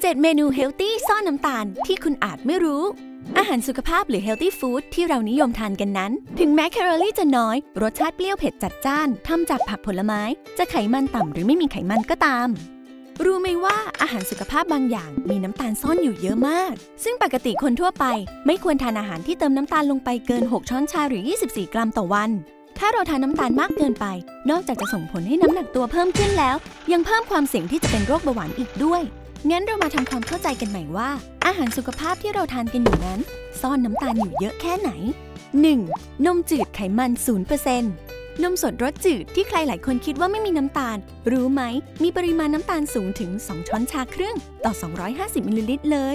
7 เมนูเฮลตี้ซ่อนน้ำตาลที่คุณอาจไม่รู้อาหารสุขภาพหรือเฮลตี้ฟู้ดที่เรานิยมทานกันนั้นถึงแม้แคลอรี่จะน้อยรสชาติเปรี้ยวเผ็ดจัดจ้านทำจากผักผลไม้จะไขมันต่ำหรือไม่มีไขมันก็ตามรู้ไหมว่าอาหารสุขภาพบางอย่างมีน้ำตาลซ่อนอยู่เยอะมากซึ่งปกติคนทั่วไปไม่ควรทานอาหารที่เติมน้ำตาลลงไปเกิน6ช้อนชาหรือ24กรัมต่อวันถ้าเราทานน้ำตาลมากเกินไปนอกจากจะส่งผลให้น้ำหนักตัวเพิ่มขึ้นแล้วยังเพิ่มความเสี่ยงที่จะเป็นโรคเบาหวานอีกด้วยงั้นเรามาทำความเข้าใจกันใหม่ว่าอาหารสุขภาพที่เราทานกันอยู่นั้นซ่อนน้ำตาลอยู่เยอะแค่ไหน 1. นมจืดไขมัน 0%นมสดรสจืดที่ใครหลายคนคิดว่าไม่มีน้ำตาลรู้ไหมมีปริมาณน้ำตาลสูงถึง2ช้อนชาครึ่งต่อ250มิลลิลิตรเลย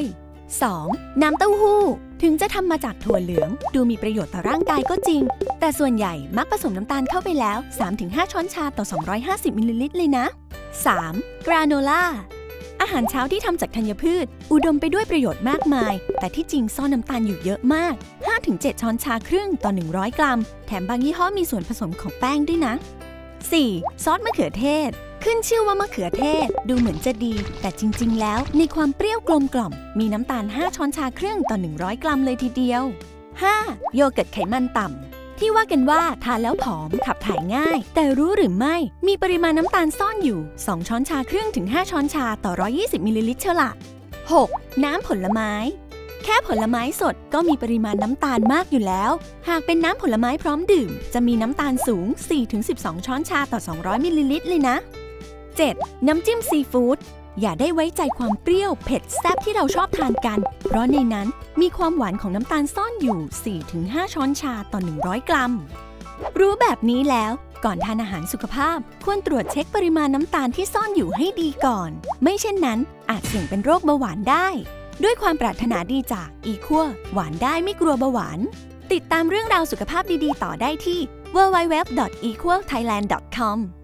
2. น้ำเต้าหู้ถึงจะทำมาจากถั่วเหลืองดูมีประโยชน์ต่อร่างกายก็จริงแต่ส่วนใหญ่มักผสมน้ำตาลเข้าไปแล้ว 3-5 ช้อนชาต่อ250มิลลิลิตรเลยนะ 3. กราโนล่าอาหารเช้าที่ทำจากธัญพืชอุดมไปด้วยประโยชน์มากมายแต่ที่จริงซ่อนน้ำตาลอยู่เยอะมาก 5-7 ช้อนชาครึ่งต่อ100กรัมแถมบางยี่ห้อมีส่วนผสมของแป้งด้วยนะ 4. ซอสมะเขือเทศขึ้นชื่อว่ามะเขือเทศดูเหมือนจะดีแต่จริงๆแล้วในความเปรี้ยวกลมกล่อมมีน้ำตาล5ช้อนชาครึ่งต่อ100กรัมเลยทีเดียว 5. โยเกิร์ตไขมันต่ำที่ว่ากันว่าทานแล้วผอมขับถ่ายง่ายแต่รู้หรือไม่มีปริมาณน้ำตาลซ่อนอยู่2ช้อนชาครึ่งถึง5ช้อนชาต่อ120มิลลิลิตรเชียวละ 6. น้ำผลไม้แค่ผลไม้สดก็มีปริมาณน้ำตาลมากอยู่แล้วหากเป็นน้ำผลไม้พร้อมดื่มจะมีน้ำตาลสูง 4-12 ช้อนชาต่อ200มิลลิลิตรเลยนะ 7. น้ำจิ้มซีฟู้ดอย่าได้ไว้ใจความเปรี้ยวเผ็ดแซ่บที่เราชอบทานกันเพราะในนั้นมีความหวานของน้ำตาลซ่อนอยู่ 4-5 ช้อนชาต่อ100กรัมรู้แบบนี้แล้วก่อนทานอาหารสุขภาพควรตรวจเช็คปริมาณน้ำตาลที่ซ่อนอยู่ให้ดีก่อนไม่เช่นนั้นอาจเสี่ยงเป็นโรคเบาหวานได้ด้วยความปรารถนาดีจากEqualหวานได้ไม่กลัวเบาหวานติดตามเรื่องราวสุขภาพดีๆต่อได้ที่ www.equalthailand.com